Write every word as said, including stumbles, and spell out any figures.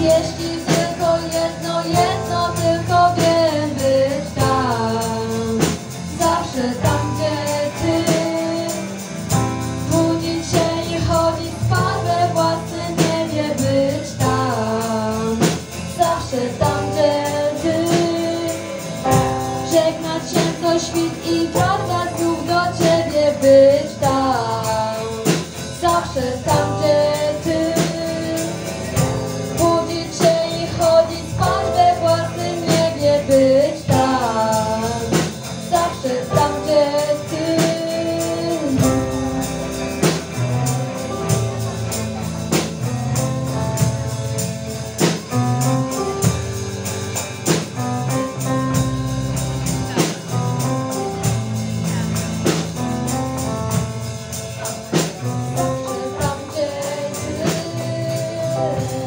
Jeśli tylko jedno, jedno tylko wiem, być tam, zawsze tam, gdzie ty. Budzić się i chodzić spać we własnym niebie, być tam, zawsze tam, gdzie ty. Żegnać się co świt i wracać znów do ciebie, być tam, zawsze tam, gdzie ty. Budzić się i chodzić spać we własnym niebie, być tam, zawsze tam, gdzie ty. Zawsze tam, gdzie ty.